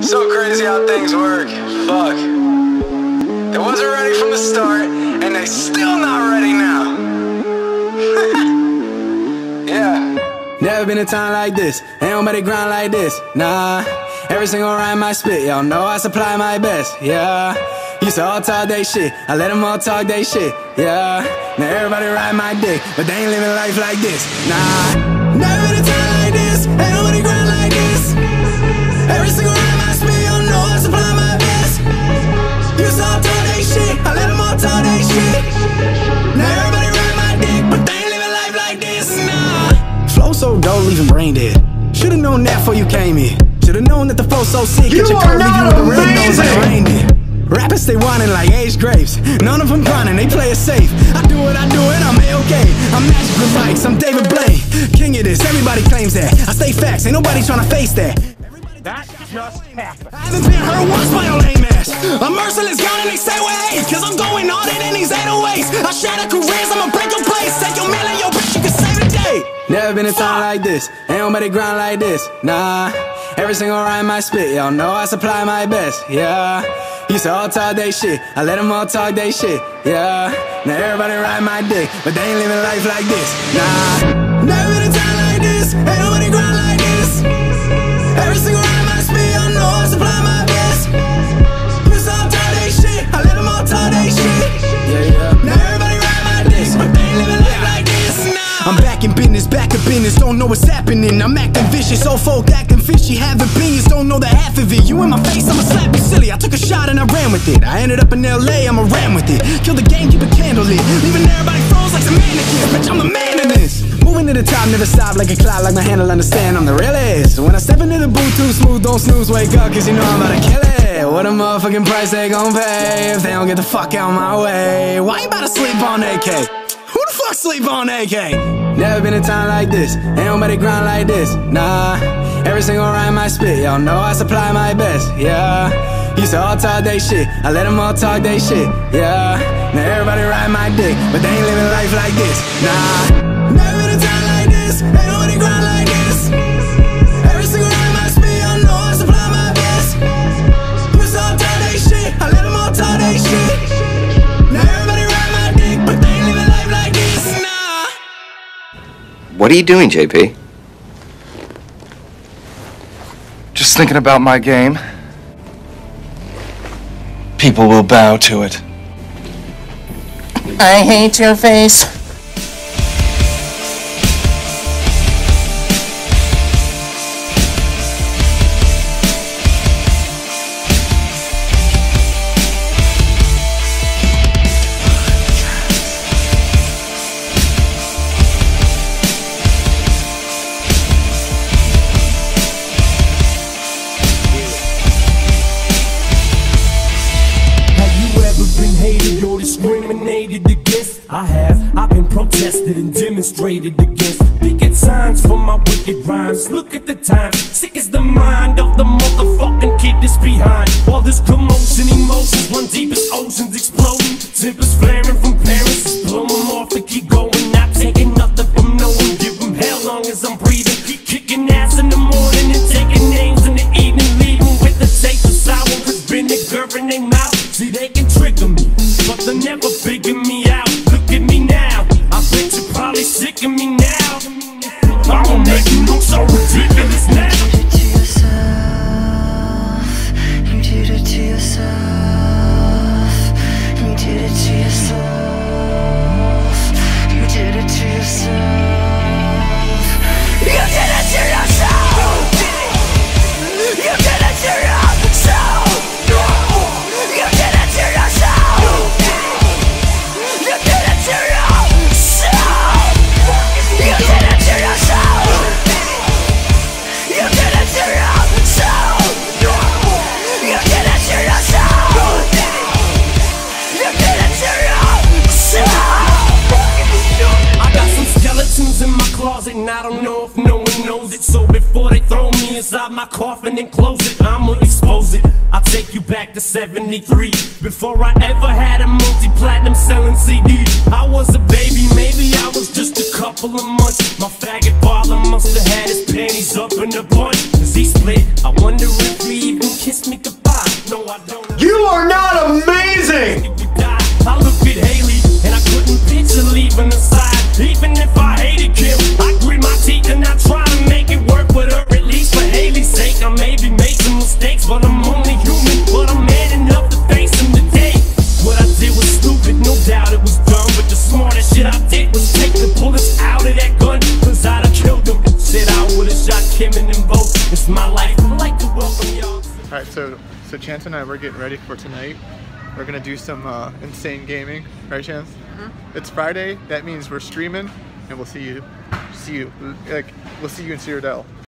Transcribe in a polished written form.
So crazy how things work. Fuck. They wasn't ready from the start, and they still not ready now. Yeah. Never been a time like this, ain't nobody grind like this, nah. Every single rhyme I spit, y'all know I supply my best, yeah. Used to all talk they shit, I let them all talk they shit, yeah. Now everybody ride my dick, but they ain't living life like this, nah. Never been a time like this, ain't nobody grind like this. Every single rhyme I spit, y'all know I supply my best. Used to all talk they shit, I let them all talk they shit. Now everybody ride my dick, but they ain't living life like this, nah. Flow so dope, leaving brain dead. Should've known that before you came here. Should've known that the flow so sick, you that your are curve leave you not with the real nose like amazing. reindeer. Rappers stay whining like aged grapes. None of them grinding, they play it safe. I do it, I'm A-OK. I'm Magic with mics, I'm David Blaine. King of this, everybody claims that. I stay facts, ain't nobody tryna face that. That just happened. I haven't been hurt once by your lame ass. I'm merciless gun and they say we're hate, cause I'm going all in these 808s. I shatter careers, I'ma break your place. Take your man and your bitch, you can save the day. Never been a time like this, ain't nobody grind like this, nah. Every single rhyme I spit, y'all know I supply my best, yeah. Used to all talk they shit, I let them all talk they shit, yeah. Now everybody ride my dick, but they ain't living life like this, nah. Never been a time like this, ain't nobody grind like this. Every single rhyme I spit, y'all know I supply my best. Used to all talk they shit, I let them all talk they shit, yeah. Now everybody ride my dick, but they ain't living life like this, nah. I'm back in business, don't know what's happening. I'm acting vicious, old folk acting fishy. Have opinions, don't know the half of it. You in my face, I'ma slap you silly. I took a shot and I ran with it. I ended up in LA, I'ma ram with it. Kill the game, keep a candle lit. Leaving everybody froze like some mannequins. Bitch, I'm the man in this. Moving to the top, never stop like a cloud, like my handle, understand I'm the realest. When I step into the booth too smooth, don't snooze, wake up, cause you know I'm about to kill it. What a motherfucking price they gon' pay if they don't get the fuck out my way. Why you about to sleep on AK? Who the fuck sleep on AK? Never been a time like this, ain't nobody grind like this, nah. Every single rhyme I spit, y'all know I supply my best, yeah. Used to all talk they shit, I let them all talk they shit, yeah. Now everybody ride my dick, but they ain't living life like this, nah. Never been a time like this, ain't nobody grind like this. Every single rhyme I spit, y'all know I supply my best. Used to all talk they shit, I let them all talk they shit. Now everybody ride my dick, but they ain't living life like this, nah. What are you doing, JP? Just thinking about my game. People will bow to it. I hate your face. Discriminated against, I've been protested and demonstrated against. Picket signs for my wicked rhymes. Look at the time, sick is the mind of the motherfucking kid that's behind. All this commotion, emotions run deep as oceans exploding. Tempers flaring from parents, blow them off and keep going. Not taking nothing from no one, give them hell long as I'm breathing. Keep kicking ass in the morning and taking names in the evening. Leaving with the taste of sour, cause vinegar in their mouth. See, they can trigger me, but they'll never figure me out. Look at me now, I bet you're probably sick of me now. I'ma make you look so ridiculous now. You did it to yourself. You did it to yourself. You did it to yourself. You did it to yourself. You did it to yourself. You did it to yourself. You did it to yourself. You did it to yourself. You did it to yourself. You did it to yourself. You did it to yourself. I got some skeletons in my closet, and I don't know if no one knows it. So before they throw me inside my coffin and close it, I'ma expose it. I'll take you back to 73, before I ever had a multi-platinum selling CD. I was a baby, maybe I was just a couple of months. My faggot father must have had his panties up in a bunch, cause he split. I wonder if he even killed kiss me goodbye. No, I don't. You are not amazing! I look at Haley and I couldn't picture leaving the side. Even if I hated Kim, I grit my teeth and I try to make it work with her, at least for Haley's sake. I maybe made some mistakes, but I'm only human. But I'm man enough to face them today. What I did was stupid, no doubt it was dumb, but the smartest shit I did was take the bullets out of that gun, cause I'd have killed them. Said I would've shot Kim and them both. It's my life, I'd like to welcome y'all. Alright, so Chance and I, we're getting ready for tonight. We're gonna do some insane gaming, right, Chance? Mm-hmm. It's Friday, that means we're streaming, and we'll see you in Cyrodiil.